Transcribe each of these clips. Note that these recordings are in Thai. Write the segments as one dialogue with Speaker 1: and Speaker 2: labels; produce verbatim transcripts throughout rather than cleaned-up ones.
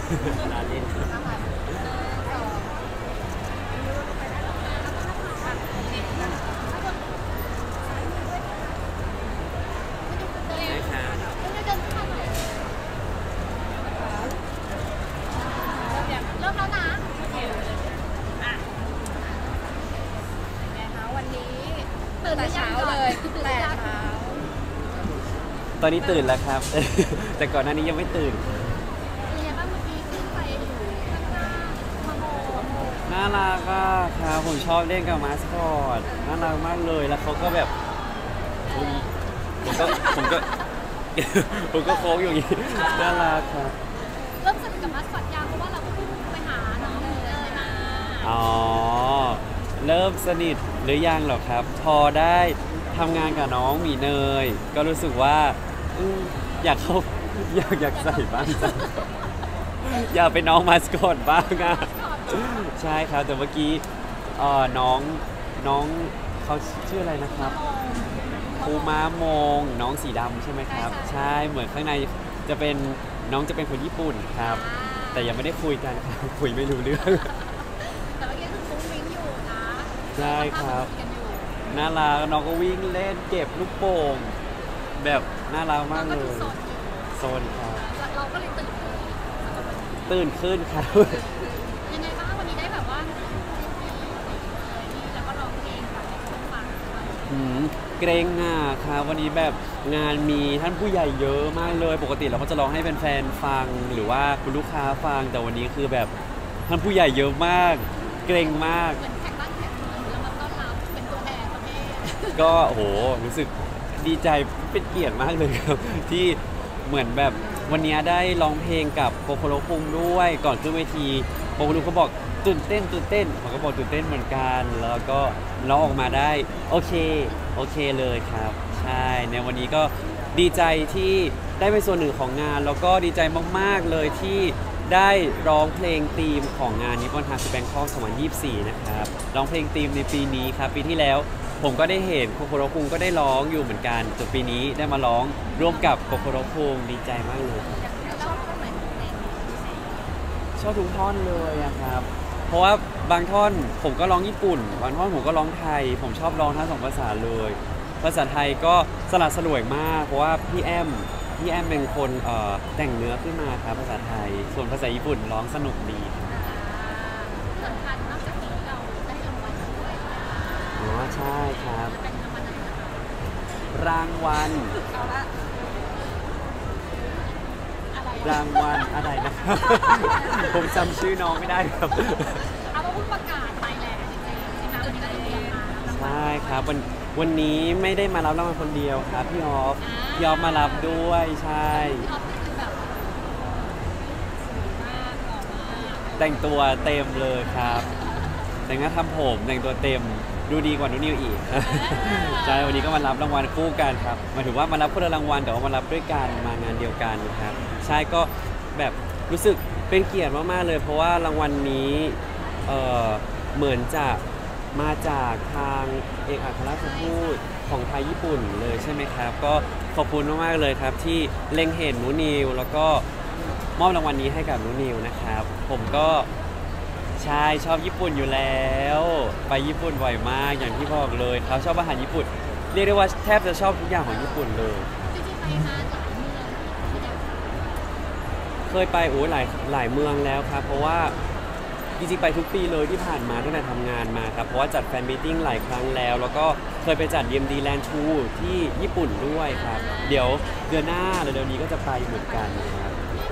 Speaker 1: ลาเล่น
Speaker 2: แต่เช้าเลยแต่เช้า
Speaker 1: ตอนนี้ตื่นแล้วครับ แต่ก่อนหน้านี้ยังไม่ตื่น
Speaker 2: เป็นยังไงบ้างเมื่อกี้ขึ้นไปอยู่ข้างหน้ามาโม
Speaker 1: น่ารักอ่ะครับผมชอบเล่นกับมาสคอตน่ารักมากเลยแล้วเขาก็แบบผมก็ผมก็ผมก็โค้งอยู่อย่างนี้น่ารักครับ
Speaker 2: เริ่มสนิทกับมาสคอตยางเพราะว่าเราก็เพิ่งไปหาน้องเลยมา
Speaker 1: อ๋อเริ่มสนิทหรือยังหรอครับพอได้ทำงานกับน้องหมีเนยก็รู้สึกว่าอยากเขาอยากอยากใส่บ้างจังอยากเป็นน้องมาสคอตบ้างอ่ะใช่ครับแต่เมื่อกี้น้องน้องเขาชื่ออะไรนะครับปูม้ามงน้องสีดำใช่ไหมครับใช่เหมือนข้างในจะเป็นน้องจะเป็นคนญี่ปุ่นครับแต่ยังไม่ได้คุยกันครับคุยไม่รู้เรื่อง
Speaker 2: แต่เมื่อกี้คือฟุ้งฟิ้งอยู่นะ
Speaker 1: ใช่ครับน่ารักน้องก็วิ่งเล่นเก็บลูกโป่งแบบน่ารักมากเลยโซนครับ
Speaker 2: เราก็เลยตื่น
Speaker 1: ตื่นขึ้นครับ
Speaker 2: ยังไงบ้างวันนี้ได้แบบว่าแล้วก็ร้องเพลงแบบฟัง
Speaker 1: เกรงอ่ะครับวันนี้แบบงานมีท่านผู้ใหญ่เยอะมากเลยปกติเราก็จะร้องให้แฟนๆฟังหรือว่าคุณลูกค้าฟังแต่วันนี้คือแบบท่านผู้ใหญ่เยอะมากเกรงมากก็โหรู้สึกดีใจเป็นเกียรติมากเลยครับที่เหมือนแบบวันนี้ได้ร้องเพลงกับโคโคโรคุงด้วยก่อนขึ้นเวทีโคโคโรเขาบอกตื่นเต้นตื่นเต้นผมก็บอกตื่นเต้นเหมือนกันแล้วก็ร้องออกมาได้โอเคโอเคเลยครับใช่ในวันนี้ก็ดีใจที่ได้เป็นส่วนหนึ่งของงานแล้วก็ดีใจมากๆเลยที่ได้ร้องเพลงธีมของงานนิปปอนฮาร์ทแบงคอกสองพันยี่สิบสี่นะครับร้องเพลงธีมในปีนี้ครับปีที่แล้วผมก็ได้เห็นโคโคโรคุงก็ได้ร้องอยู่เหมือนกันจนปีนี้ได้มาร้องร่วมกับโคโคโรคุงดีใจมากเลยชอบทุกท่อนเลยครับเพราะว่าบางท่อนผมก็ร้องญี่ปุ่นบางท่อนผมก็ร้องไทยผมชอบร้องทั้งสองภาษาเลยภาษาไทยก็สลัดสลวยมากเพราะว่าพี่แอมพี่แอมเป็นคนเอ่อแต่งเนื้อขึ้นมาครับภาษาไทยส่วนภาษาญี่ปุ่นร้องสนุกดี
Speaker 2: สำคัญนอกจากนี้เราได้รางวัลด้วย
Speaker 1: อ๋อใช่ครับรางวัลรางวัลอะไรนะครับผมจำชื่อน้องไม่ได้ครับ
Speaker 2: เอาว่าเพิ่งประกาศไปแหละจริงๆนะคะวันนี้ก็เลยเรียนมา
Speaker 1: ใช่ครับวันวันนี้ไม่ได้มารับรางวัลคนเดียวครับพี่ออฟพี่ออฟมารับด้วยใช่แต่งตัวเต็มเลยครับแต่งหน้าทำผมแต่งตัวเต็มดูดีกว่านุนิวอีกใช่วันนี้ก็มารับรางวัลคู่กันครับหมายถึงว่ามารับคนละรางวัลแต่ว่ามารับด้วยกันมางานเดียวกันครับใช่ก็แบบรู้สึกเป็นเกียรติมากๆเลยเพราะว่ารางวัลนี้เอ่อเหมือนจะมาจากทางเอกอัครราชทูตของไทยญี่ปุ่นเลยใช่ไหมครับก็ขอบคุณมากๆเลยครับที่เล็งเห็นนุนิวแล้วก็มอบรางวัลนี้ให้กับนุนิวนะครับผมก็ใช่ชอบญี่ปุ่นอยู่แล้วไปญี่ปุ่นบ่อยมากอย่างที่บอกเลยเขาชอบอาหารญี่ปุ่นเรียกได้ว่าแทบจะชอบทุกอย่างของญี่ปุ่นเลย
Speaker 2: จริงๆไปมาหลายเมือง
Speaker 1: เคยไปโอ้หลายหลายเมืองแล้วครับเพราะว่าจริงๆไปทุกปีเลยที่ผ่านมาตั้งแต่ทำงานมาครับเพราะว่าจัดแฟนมีตติ้งหลายครั้งแล้วแล้วก็เคยไปจัด ดี เอ็ม ดี Land Tour ที่ญี่ปุ่นด้วยครับเดี๋ยวเดือนหน้าหรือเดือนนี้ก็จะไปเหมือนกันครับ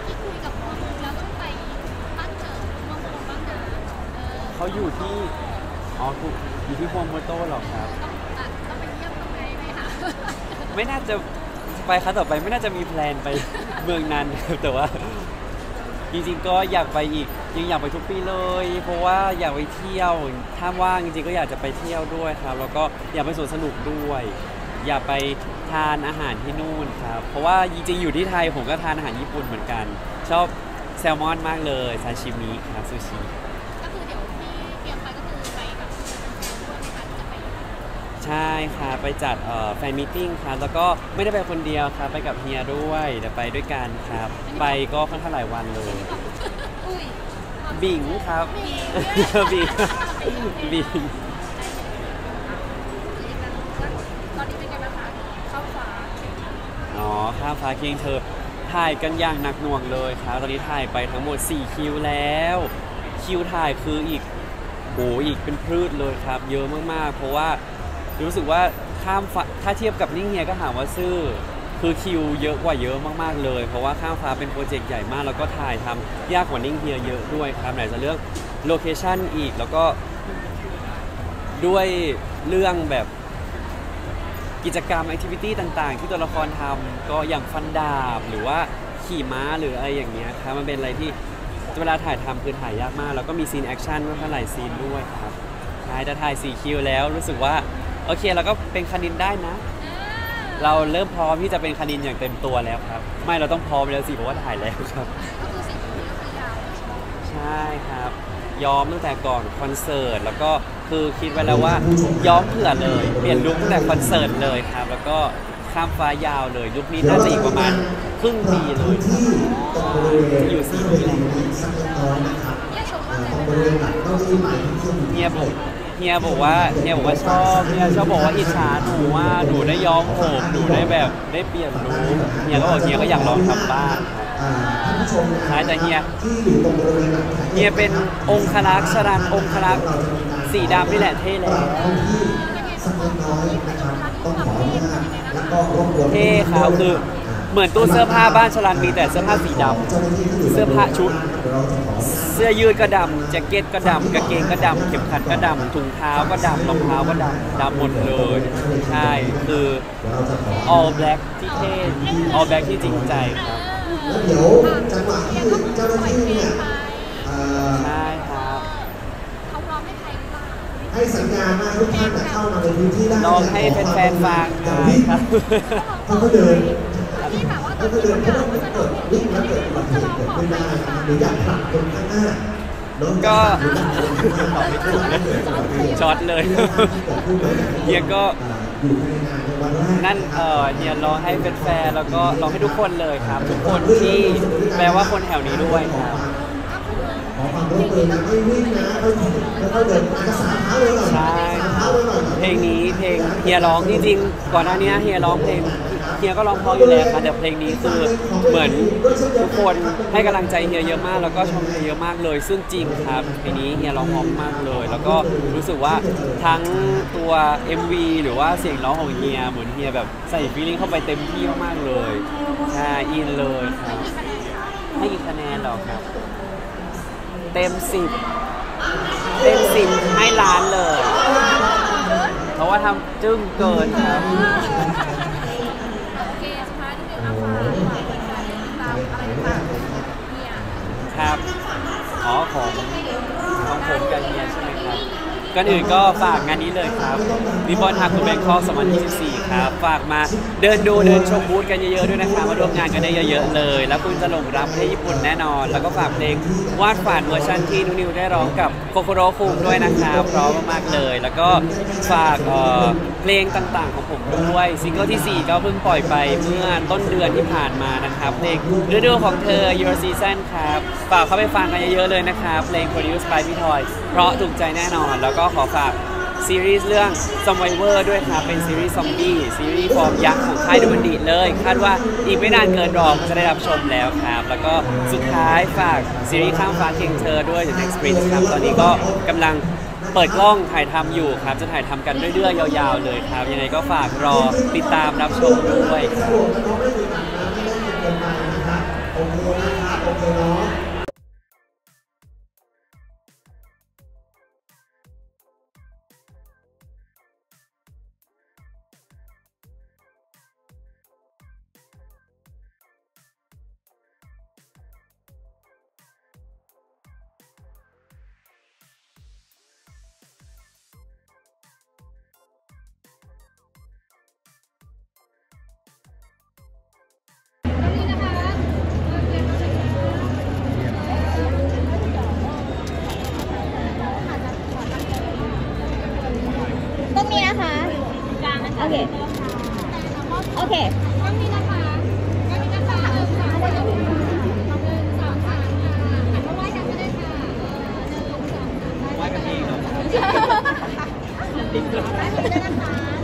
Speaker 1: เขาอยู่ที่อ๋ออยู่ที่โฮมโมโต้หรอครับ
Speaker 2: ต้องไปเยี่ยมตรงไหนไหมคะ
Speaker 1: ไม่น่าจะไปครั้งต่อไปไม่น่าจะมีแพลนไปเมืองนั้นแต่ว่าจริงๆก็อยากไปอีกยังอยากไปทุกปีเลยเพราะว่าอยากไปเที่ยวถ้าว่างจริงๆก็อยากจะไปเที่ยวด้วยครับแล้วก็อยากไปสวนสนุกด้วยอยากไปทานอาหารที่นู่นครับเพราะว่าจริงๆอยู่ที่ไทยผมก็ทานอาหารญี่ปุ่นเหมือนกันชอบแซลมอนมากเลยซาชิมิครับซูชิ
Speaker 2: ก็คือเดี๋ยวที่เตรียมไปก็คือไปกับแฟนๆด้วยไหมคะที่จะไป
Speaker 1: ใใช่ครับไปจัดเอ่อแฟนมีตติ้งครับแล้วก็ไม่ได้ไปคนเดียวครับไปกับเฮียด้วยเดี๋ยวไปด้วยกันครับ ไปก็ค่อนข้างหลายวันเลย
Speaker 2: อุ้ย
Speaker 1: บิงครับ บิงบิง
Speaker 2: ตอนนี้เป็นไงบ้างคะเข้าฟ้า
Speaker 1: อ๋อข้ามฟ้าเคียงเธอถ่ายกันอย่างหนักหน่วงเลยครับตอนนี้ถ่ายไปทั้งหมดสี่คิวแล้วคิวถ่ายคืออีกโหอีกเป็นพืชเลยครับเยอะมากๆเพราะว่ารู้สึกว่าข้ามฟ้าถ้าเทียบกับนิ่งเฮียก็หาว่าซื่อคือคิวเยอะกว่าเยอะมากๆเลยเพราะว่าข้ามฟ้าเป็นโปรเจกต์ใหญ่มากแล้วก็ถ่ายทำยากกว่านิ่งเฮียเยอะด้วยครับไหนจะเรื่องโลเคชั่นอีกแล้วก็ด้วยเรื่องแบบกิจกรรมแอคทิวิตี้ต่างๆที่ตัวละครทำก็อย่างฟันดาบหรือว่าขี่ม้าหรืออะไรอย่างเงี้ยครับมันเป็นอะไรที่เวลาถ่ายทำคือถ่ายยากมากแล้วก็มีซีนแอคชั่นค่อนข้างหลายซีนด้วยครับใช่จะถ่ายสี่คิวแล้วรู้สึกว่าโอเคเราก็เป็นคณินได้นะ เราเริ่มพร้อมที่จะเป็นคณินอย่างเต็มตัวแล้วครับไม่เราต้องพร้อมแล้วสิเพราะว่าถ่ายแล้วครับ
Speaker 2: ก็คือสิ่งที่เราพยายามใช่ไหม
Speaker 1: ใช่ครับย้อมตั้งแต่ก่อนคอนเสิร์ตแล้วก็คือคิดไว้แล้วว่าย้อมเผื่อเลยเปลี่ยนลุคตั้งแต่คอนเสิร์ตเลยครับแล้วก็ข้ามฟ้ายาวเลยลุคนี้น่าจะอีกประมาณครึ่งปีเลยครับจะอยู่สี่ปีแล้ว
Speaker 2: เนี่ยชมว่าอะไรไหมคะ
Speaker 1: เฮียบอกเฮียบอกว่าเฮียบอกว่าชอบเฮียชอบบอกว่าอิจฉาหนูว่าหนูได้ย้อมผมหนูได้แบบได้เปลี่ยนลุคเฮียก็บอกเฮียก็อยากลองทำบ้างใช่แต่เฮียเฮียเป็นองคลักษ์ชรันองคลักษ์สีดำนี่แหละเท่แล้วเท่ครับคือเหมือนตู้เสื้อผ้าบ้านชรันมีแต่เสื้อผ้าสีดำเสื้อผ้าชุดเสื้อยืดก็ดำแจ็คเก็ตก็ดำกางเกงก็ดำเข็มขัดก็ดำถุงเท้าก็ดำรองเท้าก็ดำดำหมดเลยใช่คือ all black ที่เท่ all black ที่จริงใจครับ
Speaker 3: แล้วเดี๋ยวจังหวะที่เจ้าหน้าที่เนี่ยเอ่อ
Speaker 1: ใช่ครับ
Speaker 2: เขาร้องให้ใครบ้าง
Speaker 3: ให้สัญญาณว่าทุกท่านจะเข้ามาในพื้นที่ได้
Speaker 1: ลองให้แฟนๆฟังหน่อยครับ
Speaker 3: เขาก็เดิน
Speaker 2: ที่แบบว่าตอ
Speaker 3: เขา
Speaker 2: น
Speaker 3: ก็
Speaker 2: ที่
Speaker 3: เดิน
Speaker 2: เขา
Speaker 3: เขา
Speaker 2: อยาก
Speaker 3: ต้อง
Speaker 2: จะ
Speaker 3: เกิดวิ่งแล้วเกิดอุบัติเหตุเกิดขึ้นได้นะครับหรืออยากผลักคนข้างหน้าเนอะ
Speaker 1: ก็
Speaker 3: หรืออยากผลักคนข้างหน้า
Speaker 1: ตอบไม่ถูกเลยช็อตเลยเฮียก็
Speaker 3: อยู่ภายในงานในวันแรก
Speaker 1: นั่นเออเฮียร้องให้แฟนๆแล้วก็ร้องให้ทุกคนเลยครับ ทุกคนที่แปลว่าคนแถวนี้ด้วยครับ
Speaker 3: ขอความร่วมมือนะไม่วิ่งนะค่อยๆแล้วก็เดินมากระสาเท้าเลยหน่อย
Speaker 1: ใช่
Speaker 3: กระสาเท้าเลยหน่อย
Speaker 1: เพลงนี้เพลงเฮียร้องจริงๆก่อนหน้านี้เฮียร้องเพลงเฮียก็ร้องเพราะอยู่แล้วครับแต่เพลงนี้คือเหมือนทุกคนให้กำลังใจเฮียเยอะมากแล้วก็ชมเฮียเยอะมากเลย ซึ่งจริงครับเพลงนี้เฮียร้องเพราะมากเลย แล้วก็รู้สึกว่าทั้งตัว เอ็ม วี หรือว่าเสียงร้องของเฮียเหมือนเฮียแบบใส่ฟีลลิ่งเข้าไปเต็มที่มากๆเลยใช่อินเลยครับให้กี่คะแนนหรอครับ เต็มสิบเต็มสิบให้ล้านเลย เพราะว่าทำจึ้งเกินครับ
Speaker 2: โอเคสุดท้ายที่เป็นอาฟ้าตามอะไรต่างๆเนี่ย
Speaker 1: ครับ อ๋อของของผมกับเฮียใช่ไหมครับก่อนอื่นก็ฝากงานนี้เลยครับริบบอนฮักทูแบงคอกสองพันยี่สิบสี่ครับ ฝากมาเดินดูเดินชมบูธกันเยอะๆด้วยนะครับมาร่วมงานกันได้เยอะๆเลย แล้วคุณจะหลงรักประเทศญี่ปุ่นแน่นอน แล้วก็ฝากเพลงวาดฝันเวอร์ชันที่นุนิวได้ร้องกับโคโคโรคุงด้วยนะครับเพราะมากๆเลย แล้วก็ฝากเอ่อเพลงต่างๆของผมด้วยซิงเกิลที่สี่ก็เพิ่งปล่อยไปเมื่อต้นเดือนที่ผ่านมานะครับเพลงฤดูของเธอ Your Season ครับฝากเข้าไปฟังกันเยอะๆเลยนะครับเพลง Produce by พี่ทอยเพราะถูกใจแน่นอนแล้วก็ขอฝากซีรีส์เรื่อง Survivor ด้วยครับเป็นซีรีส์ซอมบี้ซีรีส์ฟอร์มยักษ์ของค่ายดูมันดีเลยคาดว่าอีกไม่นานเกินรอจะได้รับชมแล้วครับแล้วก็สุดท้ายฝากซีรีส์ข้ามฟ้าเคียงเธอด้วย The Next Prince ครับตอนนี้ก็กำลังเปิดกล้องถ่ายทำอยู่ครับจะถ่ายทำกันเรื่อยๆยาวๆเลยครับยังไงก็ฝากรอติดตามรับชมด้วยครับ
Speaker 3: โอเคนะครับโอเคเนาะ
Speaker 4: โอเคโอเค
Speaker 2: กล้องนี้นะคะกล้องนี้นะคะหนึ่งสองสามหนึ่งสองสามค่ะหันมาไหว้กันก็ได้ค่ะหนึ่งสองสาม
Speaker 1: ไหว้กันเองเนาะ
Speaker 2: ได้คนนี้ด้วยนะคะ